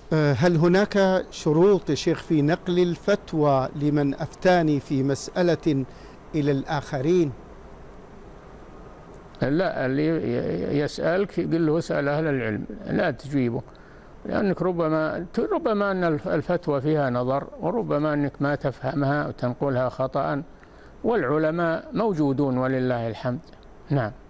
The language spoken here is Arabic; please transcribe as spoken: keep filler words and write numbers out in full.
هل هناك شروط يا شيخ في نقل الفتوى لمن أفتاني في مسألة إلى الآخرين؟ لا، اللي يسألك يقول له اسأل أهل العلم، لا تجيبه، لأنك ربما ربما أن الفتوى فيها نظر، وربما أنك ما تفهمها وتنقلها خطأ، والعلماء موجودون ولله الحمد. نعم.